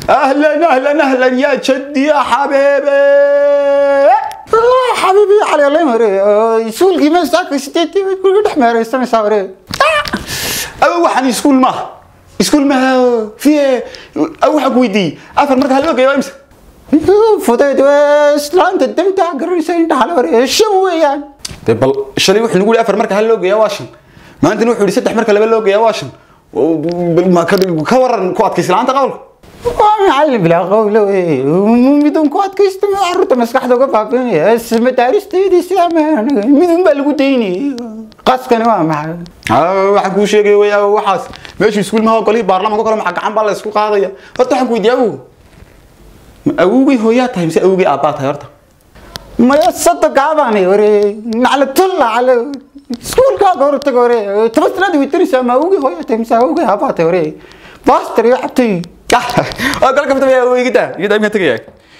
اهلا اهلا اهلا يا جدي يا حبيبي. حبيبي علي الله يمري سولكي ما ساك ستيتي كل دحمر يستنى صوري waxaan iskuul ma fi waxa ku weydiiyay afar marka hal ogeeyo imsa فضيت اسلام تدمت قريسين دحال شو ويان bal shalay wuxuu nagu afar marka hal ogeeyo waashan maanta wuxuu yiri saddex marka laba ogeeyo waashan ma ka waran ku adkayslaanta qowlka معلم بلا قول بدون كواد كيستمع عرض مسكحته وقفافين اسم دارستي دي سلام بدون بالقديني قاس كان ما waxa ku sheegay waxaas meeshii iskuul ma qolay baarlamaanka kale ma gacan baa la isku qaadaya horta waxaan ku weydiiyay awowgii hooyaa tahay mise awowgii aabaa tahay horta ما يصدق عباني وري على طلع على سكول كا قرت قري تبص نادي وتري سما اوغي هويا تمسا اوغي هابات وري باستر يا حبتي قال لك يا اوغي كده ما تجي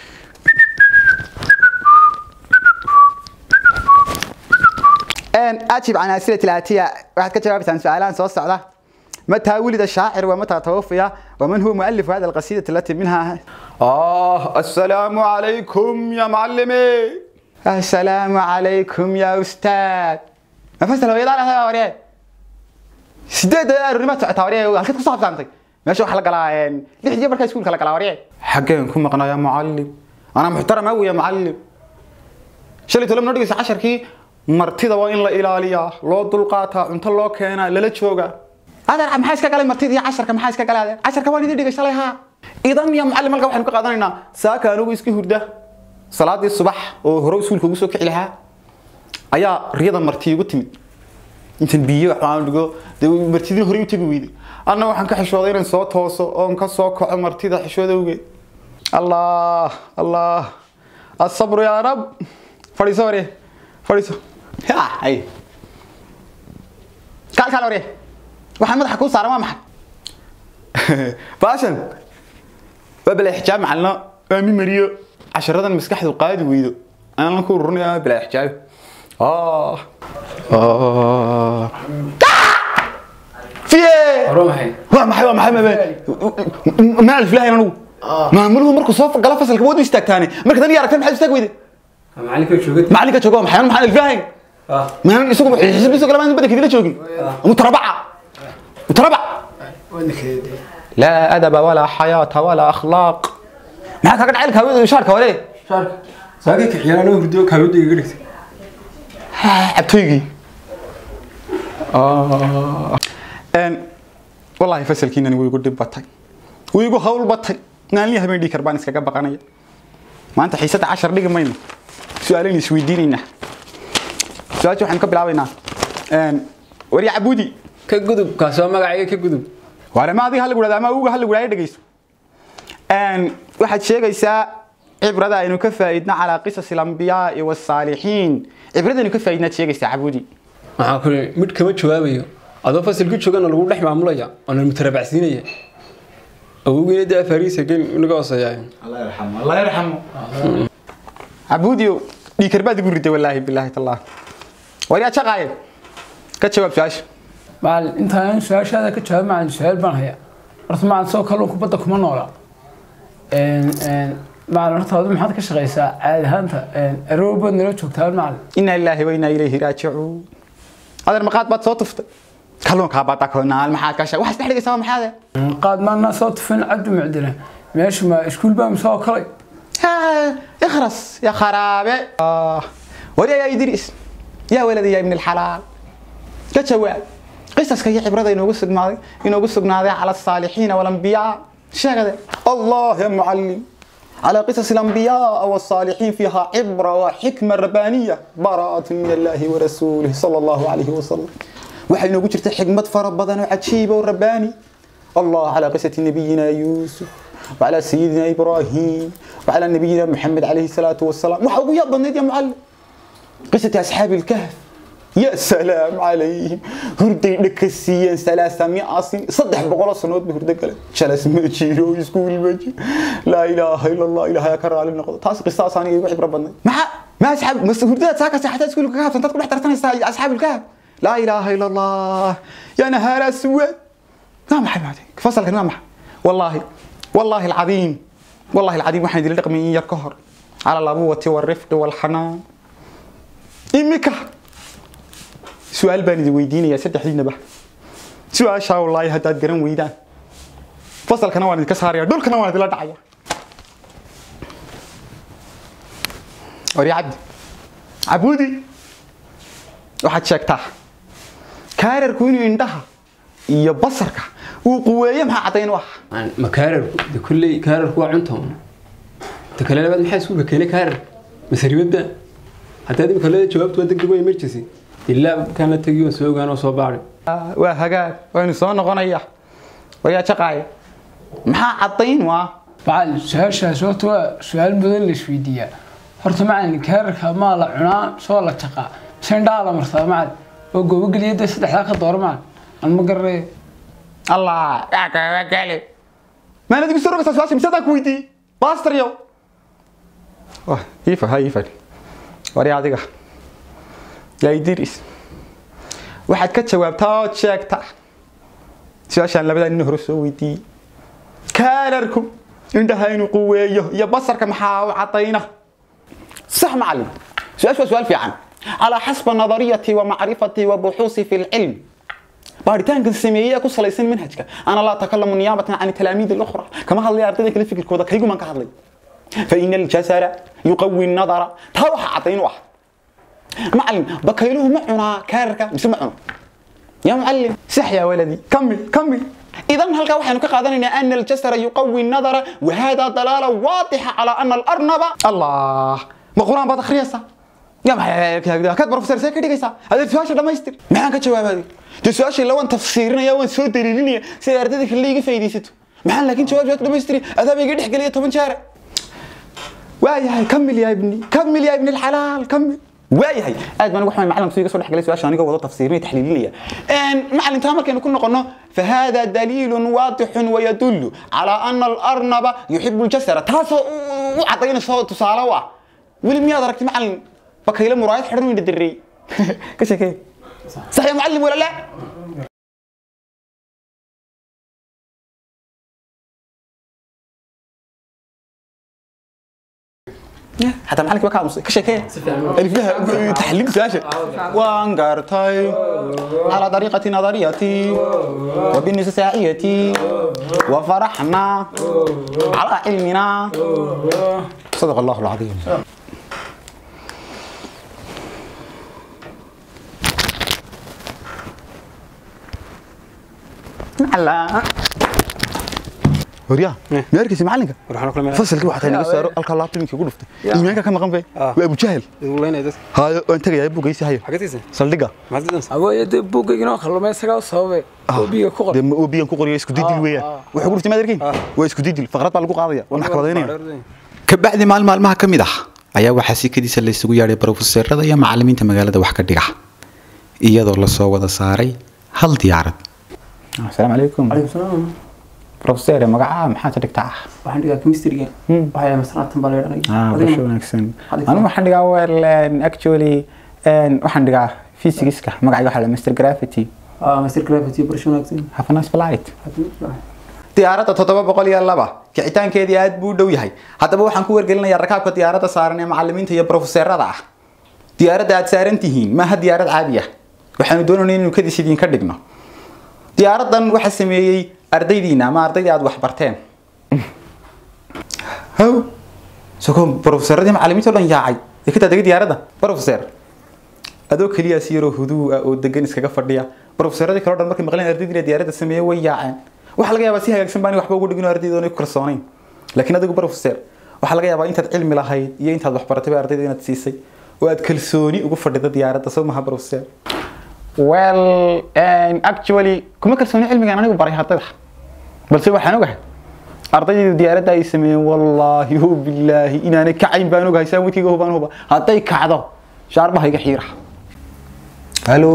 ان اجيب عن اسئله الاتيه واحد كتب عن سؤالان سو سocda متى ولد الشاعر ومتى توفي ومن هو مؤلف هذه القصيده التي منها السلام عليكم يا معلمي. السلام عليكم يا استاذ. ما فسر ويلا على وريه سيدة الرمات تعوريه halkaad ku saabsantay meesha wax la galaan lixdii markay iskuulka la galaa wariyay xageen ku maqnaa ya macallim ana muxtaram aw ya macallim shalay tolo noo dhigay 10kii martida waa in la ilaaliyaa loo dulqaataa cunto loo keenaa lala jooga adeer maxay iska galay martidii 10ka maxay iska galay 10ka waan idin dhigay shalay ha idan ya macallim halka waxaan ka qaadanaynaa saaka anigu iska hurda salaadii subax oo hore iskuulka ugu soo kici lahaa ayaa riyada marti igu timid intan biyo waxaan dhigo martidii hore u tagi weeyday anna waxaan ka xishooday inaan soo tooso oo ka soo kaco martida xishoodowge allah allah الصبر يا رب fariiso hay kal ore waxaan madaxa ku saaran waa maxay baashan babla xijaab macalna aami mariyo عشرة مسكحة وقاعد ويدو أنا نكون رني بلا حجاب في روحي ما أعرف لا أنا ما مره مركو صوف قال فصل كبود يستك ثاني مركو ثاني يعرف كم حد يستك ويدي معلك شو قام حيان محل الفاهم ما يسوق يحسب يسوق لما بدك كذا شوقي متربعة لا أدب ولا حياة ولا أخلاق maxaa kaga dhacay kaawada shaarka wale shaarka saaki kixiyaan oo hurdo kaawada iga dhigtay abtaygi wallahi fasalkiina way igu dib batay way igu hawl batay naan habeen dhig karbaan iskaga baqanaya maanta xiisada 10 dhig mayno su'aaleen is weydiinayna su'aasha waxaan ka bilaabaynaa wari abudi ka gudub ka soo magacayga ka gudub wara ma adiga hal gudada ama uga hal gudada dhageyso waxaad sheegaysaa cibrada inuu ka faa'iidna ala qisas al-anbiyaa iyo as-saalihiin cibrada inuu ka faa'iidna sheegaysaa abudi waxa kale mid kama jawaabayo adoo fasalku joogana lagu dhex maamulaya oo mutarabacsiinaya awgeeda fariisa game inaga wasayay Allah yarhamu abudi dhikarbaad igu riday wallahi billahi tallah wariya shaqaay ka jawaab su'aasha bal intaan su'aashaada ka jawaab macaan su'aal baan haya rasmaan soo kaloo kubadda kuma noola معلم هذا ما حد كشغيسة عاد هانتا الروبوت نلوتشوك تابع معلم إنا لله وإنا إليه راجعون هذا المقاط بات صوتفت كلهم كاباتك هنا المحل كشة واحد تحرق يسوي محاذا قاد ما الناس صوتفن عدو معدله ماشي ما إشكول بقى مساوي كلي اخرس يا خرابي وريا يا إدريس يا ولدي يا ابن الحلال كتشوال قصص كي عبرة إنه قصق ناضي على الصالحين والأنبياء شغله الله يا معلم على قصص الأنبياء والصالحين فيها عبرة وحكمة ربانية براءة من الله ورسوله صلى الله عليه وسلم وحين وجرت حكمة فربضنا وعجيبة ورباني الله على قصة نبينا يوسف وعلى سيدنا إبراهيم وعلى نبينا محمد عليه الصلاة والسلام وحبوا يضل يا معلم قصة أصحاب الكهف يا سلام عليهم هردي لكسيين 300 سنة صدح بقول صنود بهردك شلس مجيرو يسكول مجي لا إله إلا الله إله يكرر على النقطة تاس قصة ثانية يوحي بربنا ما أصحاب بس هردات ساكت حتى تسكول الكهف أنت تقول احترتني أصحاب الكهف لا إله إلا الله يا نهار أسود نعم حبيبي فصل كلام والله والله العظيم waxaan idin dhaqmay in yar ka hor على الأبوة والرفق والحنان إمك سؤال باني ويديني يا سيدي حدينا بح سؤال شاء الله هداد قرن ويدان فصل كنوان كساريا دول كنوان لا داعي وري عبودي waxaad sheegtaa kaararku inuu indhaha iyo basarka uu quweeyo maxaa cadayn wax ma kaararku de kulli kaararku waa cunto takaleelad maxay isku keenay kaarar masariibada haddii aad kale jawaabtu waa degdeg emergency ilaa kan la tagiyo soo ogaan oo soo baaray waa hagaag waan soo noqonaya wariya shaqaay maxaa cadayn waa بعد سؤال سؤال بدل السويدية horta macalin kaararka ma la cunaa soo la taqa sandala martaa macalin oo gobogleeyada saddexda ka doormaan aan ma garay allah yaa gaale ma nadigu soo rogaysaa su'aasha misada ku weydii pastoryo wah ifa wari adiga yaa idris waxaad ka jawaabtaa oo sheegtaa su'aashan labada nin hore soo weydii kaararku indhaha inuu quweeyo iyo basarka maxaa u cadayna صح معلم سؤال في عن على حسب نظريتي ومعرفتي وبحوثي في العلم بارتان كسميه كسليسن منهجك انا لا اتكلم نيابه عن التلاميذ الاخرى كما هل ارتدي كل فكر كودا كيغو من كهدلي فان الجسر يقوي النظر توح عطين واحد معلم بكيلوه معنا كاركا مسمعنا يا معلم صح يا ولدي كمل إذا هل كان قادرنا أن الجسر يقوي النظر وهذا دلالة واضحة على أن الأرنب الله ما قرآن بعد خريصة يا ما كاتب بروفيسور سيكي ديكيسا هذا السؤال لما يستر ما عندك جواب هذه السؤال لو أنت تفسيرنا يا وين سود دليلني سيردك اللي يجي في ديسته ما عندك لكن جواب لما يستري هذا بيجي يحكي لي 8 شهر واي كمل يا ابن الحلال كمل واي هي ادم انا waxaan macalin soo soo dhaxgalay su'aasha aniga wada tafsiirin taxliiliya ان macalin ta markaynu ku noqono فهذا دليل واضح ويدل على ان الارنب يحب الجسر تاسو عطينا صوت تصالوا ولي مياد ركت معلم بكيله مرايد خيرن وين دري كشكي صح يا معلم ولا لا حتى معلك بكا مصي كشكي اللي فيها تحليل ساشة وانقرتي على طريقة نظريتي وبالنسائيتي وفرحنا على علمنا صدق الله العظيم لا وريا ميركي معلنك فصل كي waxaa naga saaro alka laabtiinka ku dhuftay iimaanka ka maqan bay waa Abu Jahal haayo inta ay buugaysi hayo saldhiga awooyada buugayna khalmay isaga sababay oobiga ku qoray oobiga ku qoray isku didil weeyaan wuxuu ku dhuftay madarkiin waa isku didil faqrad baa lagu qaadaya waa maxkamadeynaya ka bacdi maalmaha kamid ah ayaa waxa si kadiisa la isugu yeeray professorada iyo macallimiinta magaalada wax ka dhiga iyadoo la soo wada saaray hal diyaarad السلام عليكم بروفيسور magaca maxaa ka dhigtaa waxaan dhigaa chemistry waxay masraatan baleeranay waxaan wanaagsan anu waxaan dhigaa well actually waxaan dhigaa physics-ka magacayga waxa la master gravity barshanaagsan have a nice flight diyaaradda 702 kicitaankeedii aad buu dhow yahay haddaba waxaan ku wargelinayaa rakaabka diyaaradda saaran ee macallimiinta iyo professorada ah diyaaradda aad saaran tihiin ma ha diyaarad caadi ah waxaanu doonaynaa inuu kadis idin ka dhigno diyaaradan waxa sameeyay ardaydiina ama ardaydii aad wax barteen haw soo professorada macallimiinta dhan yaacay ka tagay diyaaradda professor adoo kaliya siiro huduu oo degan iskaga fadhiya professorada kale dhan markay maqleen ardaydiina diyaaradda sameeyay way yaaceen waxa laga yaabaa si hagaagsan baan waxba ugu dhigno ardaydoona ku kalsoonayn laakiin adigu professor waxa laga yaabaa intaad cilmi lahayd iyo intaad wax baratay ardaydiina aad siisay oo aad kalsooni ugu fadhida diyaaradda soo maha professor well actually kuma kalsooni cilmigan anigu baray hadda balse waxaan ogahay ardayda diyaaradda ay sameeyeen wallahi hu billahi inaana kacayn baan ogahay saamidkiga hubaan huba haday kacdo shaarbaha iga xiira halo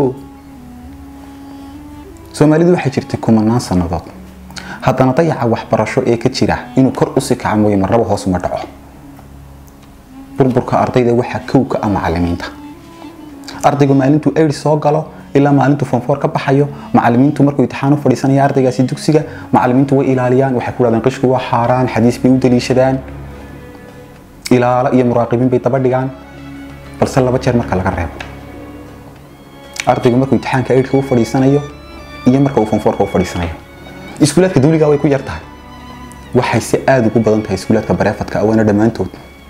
Soomaalidu waxay jirtay kumanaan sanadood haddana dayaca waxbarasho ee ka jira inuu kor u sii kaco mooyee marraba hoos uma dhaco burburka ardayda waxa kowka ama macallimiinta ardaygu maalintu eed soo galo ilaa maalintu form 4 ka baxayo macallimiintu markuu imtixaan u fadhiisanaya ardaygaasi dugsiga macallimiintu way ilaaliyaan waxay ku raadaan qishku waa xaaraan xadiis bay u daliishadaan ilaala iyo muraaqibiin bay daba dhigaan balse laba jeer marka laga reebo ardaygu markuu imtixaanka 8 u fadhiisanayo iyo marka uu form 4 u fadhiisanayo iskuulaadka dawliga way ku yar tahay waxay si aad ugu badan tahay iskuulaadka bareefadka awana dhamaantood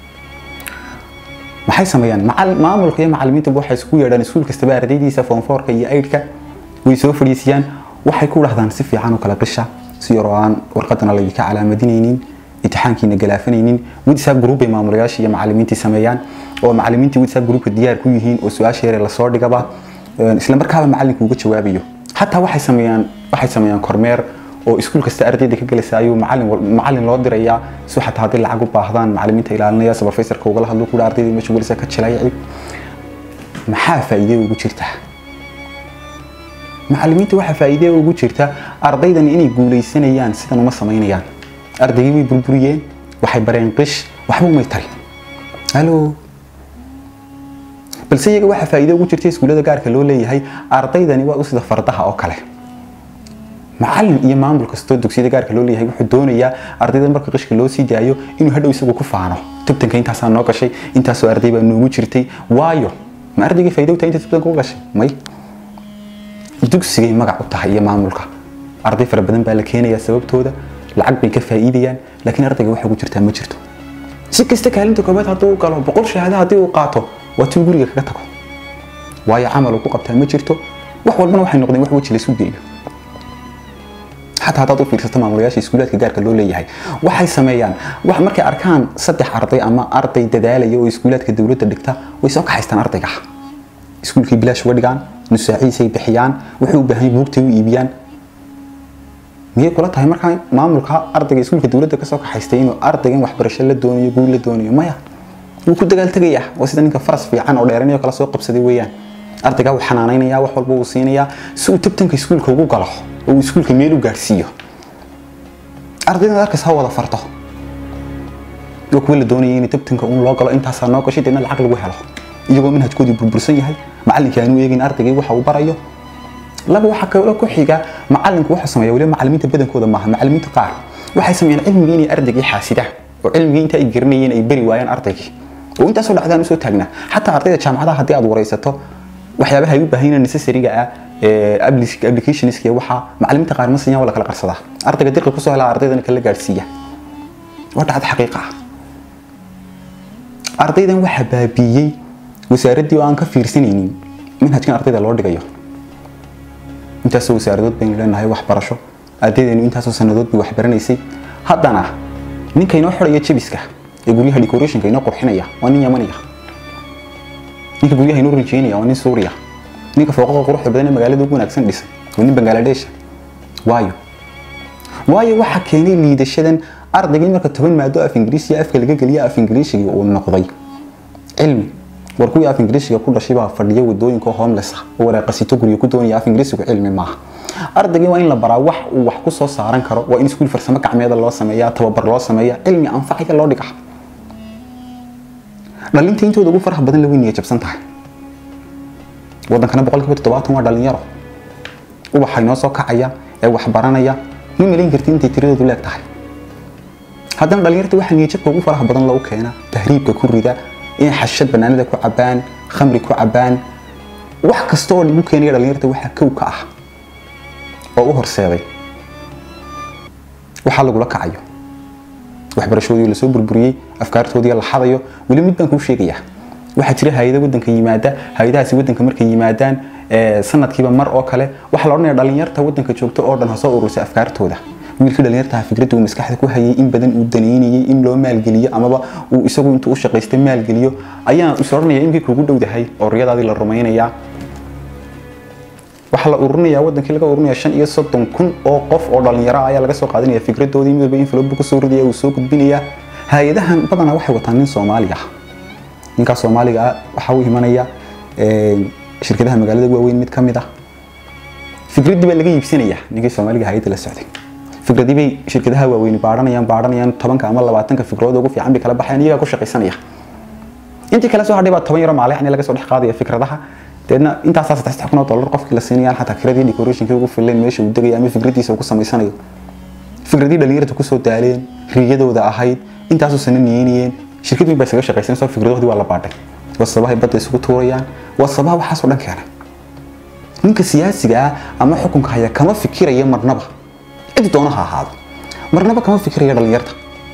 maxay sameeyaan maamulka iyo macallimiinta waxay isku yeedhaan iskuul kasta ardaydiisa form 4 iyo 8 way soo fadhiisiyaan waxay ku dhahdaan si fiican oo kala qisha si yaraan warqadana la ka calaamadinaynin imtixaankiina galaafanaynin WhatsApp group ay maamulayaasha iyo macallimiinta sameeyaan oo macallimiinta WhatsApp groupka diyaar ku yihiin oo su'aasha yar la soo dhigaba isla markaaba macallinku uga jawaabayo hatta waxay sameeyaan kormeer oo iskuul kasta ardayda ka galaysayo macallin loo dirayaa soo xataa hadii lacag u baahdaan macallimiinta ilaalinaya supervisorka uga la hadlo ku ardayda meesha galisa ka jilayay maxaa faa'iido ugu jirta macallimiinta waxa faa'iido ugu jirta ardaydan inay guuleysanayaan sidan uma sameynayaan ardaygii way burburiyeen waxay bareen qish waxba uma tarin halo balse iyaga waxa faa'iido ugu jirta iskuulada gaarka loo leeyahay ardaydani waa u sida fardaha oo kale macallin iyo maamul kastoo dugsiyada gaarka loo leeyahay wuxuu doonayaa ardayda marka qishka loo sii daayo inuu hadhow isagu ku faano tabtanka intaas noo gashay intaas oo arday baa noogu jirtay waayo ma ardayga faa'iido u tahay inta tabtanka u gashay may dugsiga magac u tahay iyo maamulka arday fara badan baa la keenayaa sababtooda lacag bay ka faa'iidayaan laakiin ardayga waxa ugu jirta ma jirto si kasta kaalinta koobaad hadduu u galo 100 shahaado haddii uu qaato waa tuu guriga kaga tago waayo camal uu ku qabtaa ma jirto wax walbana waxay noqdeen wax waji la isu geeyo حتى هذا طفل سيستم عمليات إسكولات كجار كلولي هاي وحي سميان وح مركي أركان صدق أرضي أما أرضي ددالة يو إسكولات كدولة الدكتور ويسوق حيستان أرضي كح إسكول كي بلاش ودقان نساعي سي بحيان وحو بهاي بوقتي وإبيان مية كلها هاي مركي ما عملها أرضي إسكول كدولة كسوق حيستين وأرضي وحبرش للدنيا يقول للدنيا مايا وكنت قال تجيح وسيدنا كفرس في عن أوليرني وكلا سوق بسدي ويان أرضي جو حنانين يا وحول بوصين يا سو تبتن كإسكول كوجو قلح وإسكول كميلو جارسيو أرضينا ذاك هو ولا فرطه وكل الدنيا يعني تبتن كأون لاقلا أنت حصلنا كشيء إن العقل وحله يجوا منها تكودي بالبرسية هاي معلم كانوا يجين أرضي وحى وبرايو لا بوحكي ولا كحيجة معلم كوحى سمية ولا معلمين تبدن كودا معها معلمين تقار وحى سميان علم جيني أرضي حاسدة وعلم جيني تأجرني أي بري ويان أرضي وأنت أصلا عدنا نسوي تجنا حتى أرضي كان عدا هدي أدور رئيسته وحيابها يبقى هنا نسيسري جاء applications كي وحى معلمين تقار مصنية ولا كلا قرصة أرضي قدير قصوا على أرضي ذا كلا جالسية وتعد حقيقة أرضي ذا وحبابية وساردي وأنك في سنين من هتكون أرضي ذا لورد جايه أنت سو ساردود بين لأن هاي وحبرشة أرضي ذا أنت سو سندود بوحبرني سي هذا أنا نين كينو حر يتشبيسك يقول لي هالديكوريشن كينو قرحنايا واني يمانيا نين يقول لي هينور رجينيا واني سوريا نيك فوقه قروح بدنا مقالة دوبنا أكسن بس ونين بنجلاديش وايو واحد كيني اللي دشدن أرض جينا كتبين ما دوا في إنجليزي أفك اللي جالية في إنجليزي والنقضي علمي وركوي في إنجليزي كل شيء بقى فرديه والدوين كهام لسه ولا قصيته كل يكون في إنجليزي وعلمي معه أرض جينا وين لبراوح وحكوس صارن كرو وإن سكول فرسمك عميد الله سمية توبر الله سمية علمي أنفعك الله دقة لأن أنت تقول فرح بدن لوين يجيب سنتها ودن كنا بقولك بتطبعات هو دالين يرى وبحينا صاك عيا أو حبرنا يا مين ملين كرتين تتريد دولك تحي هذا دالين يرتوي حن يجيب بقول فرح بدن لو كينا تهريب ككل ذا إن حشد بنان ذا كعبان خمر كعبان وحك استوى اللي ممكن يرى دالين يرتوي حكوا كأح أو هرساوي وحلقوا لك عيو وحبرشوا يلو سوبر بري أفكار تودي الله حضيو واللي مدن كل شيء جياه waxaa jira hay'ado wadanka yimaada hay'adahaasi wadanka markay yimaadaan sanadkiiba mar oo kale waxa la oranayaa dhalinyarta wadanka joogto oo dhan soo ururisa afkaartooda wiilkii dhalinyarta fikradu maskaxda ku hayay in badan uu daneynayay in loo maalgeliyo amaba uu isagu intuu u shaqaystay maalgeliyo ayaa u soornaya in kugu dhowdahay oo riyadaadii la rumeynaya waxa la ururinayaa wadankii laga ururinayaa 35,000 oo qof oo dhalinyaro ayaa laga soo qaadanaya fikradoodii midba in flowbook soo ridaya uu soo gudbinaya hay'adahan badanaa waxay wataan nin Soomaali ah ninka Soomaaliga waxa uu imanaya shirkadaha magaalada waaweyn mid kamid ah fikradii baa laga iibsanaya ninkii Soomaaliga hay'ad la socday fikradii bay shirkadaha waaweyn baaranayaan 10 ama 20 fikradood ugu fiican bay kala baxayaan iyaga ku shaqaysanaya intii kala soo hadhay baa 10 yar maalin laga soo dhex qaadaya fikradaha deedna intaas $3,000 qofkii la siinayaan xataa kiradii decoration ugu filan meesha uu degay ama fikradiisa uu ku sameysanayo fikradii dhalinyarada ku soo daaleen riyadooda ahayd intaas oo sanadiyeen shirkadu bay isaga shaqaysan soo fikradoodii waa la baadhay wasabahay badda isugu tuurayaan wasabaha waxa soo dhan keenay ninka siyaasiga ama xukunka haya kama fikiraya marnaba cid doonaha ahaado marnaba kama fikiraya dhalinyarta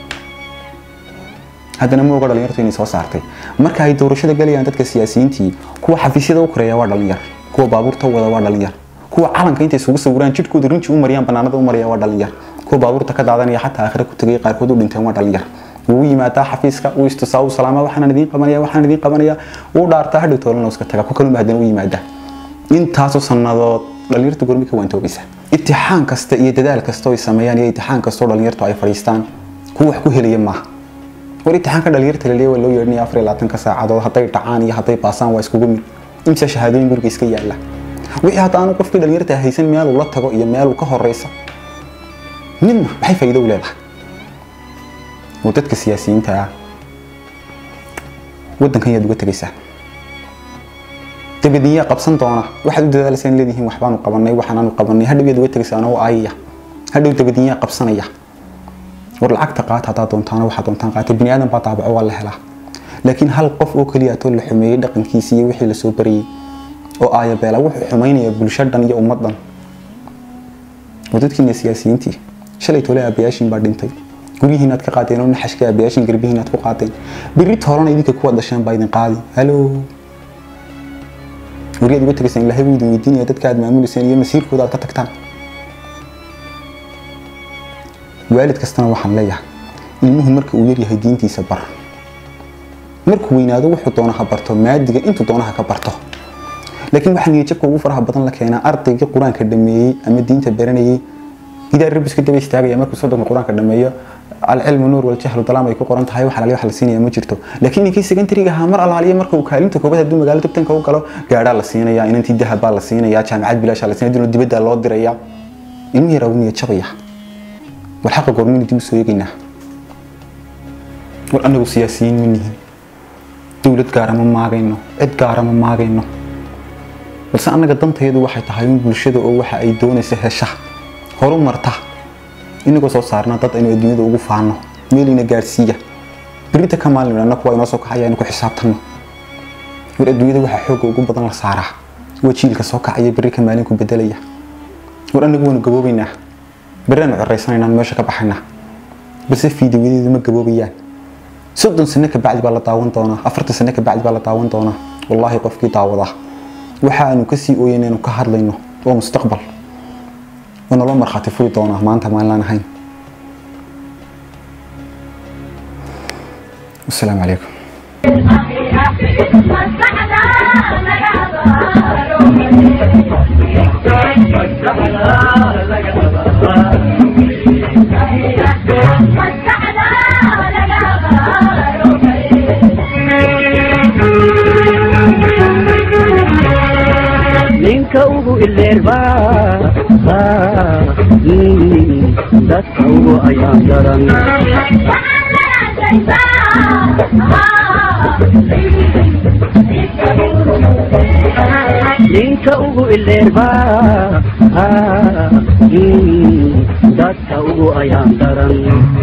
haddana ma oga dhalinyartu inay soo saartay marka ay doorashada galayaan dadka siyaasiyiintii kuwa xafiisyada u koreeya waa dhalinyar kuwa baabuurta wada waa dhalinyar kuwa calanka inta isugu sawiraan jidkooda rinji u mariyaan banaanada u mariyaan waa dhalinyar kuwa baabuurta ka daadanaya xataa aakhira ku tagay qaarkood u dhinteen waa dhalinyar wuu yimaadaa xafiiska uu istisaau salaama waxaan idin qabanaya uu dhaartaa hadhow toolan iska taga ku kaluma haddana u yimaada intaas oo sanadood dhalinyartu gormi ka waantoobaysa imtixaan kasta iyo dadaal kasta oo ay sameeyaan iyo imtixaan kasta oo dhalinyartu ay fadhiistaan kuwa wax ku helaya maaha war imtixaanka dhalinyarta la leeyahay loo yeedhnay 24 saacadood haday dhacaan iyo haday baasaan waa iskugu mid imsa shahaadooyin guriga iska yaala wixii hadaan qofkii dhalinyarta haysan meel uu la tago iyo meel uu ka horeysa ninna maxay faa'iido u leedahay wadadka siyaasiyiinta ah wadankan yaad uga tagaysaa dabadiya qabsan doona waxaad u dadaalaysan leedihiin waxbaan u qabanay waxaan u qabanay hadhow yaad uga tagaysaa oo ayya hadhow dabadiya qabsanaya war lacagta qaata hadaa doontaan waxa doontaan qaata bini aadan baa taabaco waa la helaa laakiin hal qof oo kaliya too la xumeeyay dhaqankiisa iyo wixii la soo bariyay oo aaya beela wuxuu xumeynaya bulshadan iyo ummadan wadadkii siyaasiyiintii shalay toole abayaashin baa dhintay gurihiinaad ka qaadeen oo naxashka abayaashin garbihiinaad ku qaadeen biri toolana idinka ku wadashaan baa idin qaadi halo wariyaad uga tagaysaan ilaahay wuu idin weydiinaya dadka aad maamuliseen iyo masiirkooda aad ka tagtaan waalid kastana waxaan leeyahay ilmuhu marka uu yar yahay diintiisa bar markuu weynaado wuxuu doonaha barto maadiga intuu doonaha ka barto laakiin waxaan niyadjabka ugu faraha badan la keenaa ardayga quraanka dhameeyay ama diinta baranayay idaa rabbiska daba istaagaya markuu sodonka quraanka dhameeyo العلم نور والجهل ظلام ay ku qoran tahay waxa la siinaya ma jirto laakiin inkii secondary-ga ha mar alaaliye marka uu kaalinta koobada dib magaalada tabtanka uu galo gaadha la siinaya inantii dahab baa la siinaya jaamacad bilaash la siinaya dibadda loo diraya in yar oo niyad jabaya wal xaq gormin dib soo yeegina war anagu siyaasiyiin minnihin dawlad gaar ma maagayno cid gaar ma maagayno balse anaga danteedu waxay tahay in bulshada oo waxa ay doonayso hesha horumarta inagoo soo saarna dad aynu adduunyada ugu faano meelina gaarsiiya birita ka maalina kuwa inoo soo kacaya in ku xisaabtano war adduunyada waxa xoog ugu badan la saaraa wajiilka soo kacaya biri ka maalin ku bedelaya war anagu waan gaboobaynaa birana ciraysanayna meesha ka baxayna bas fiidiyodeedu ma gaboobayaan 30 sano ka bacdi baa la daawan doonaa 40 sano ka bacdi baa la daawan doonaa wallahi qofkii daawada waxa aanu ka sii ooyeenayno ka hadlayno oo mustaqbal ونلو مرخاتي فوري دونا ما أنت ما لنا هين والسلام عليكم كوبو الليربا دكوبو أيام درن كوبو الليربا دكوبو أيام درن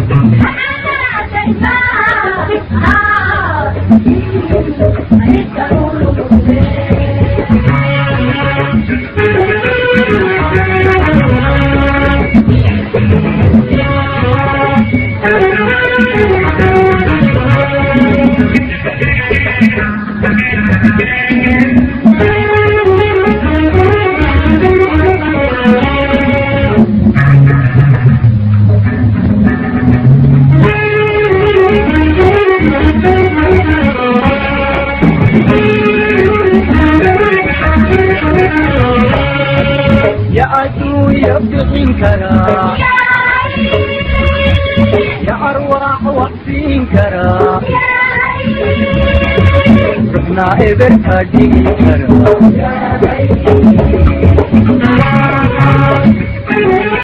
يا عدو يبقين كرا يا أرواح وحسين كرا رحنا إبر تاجين كرا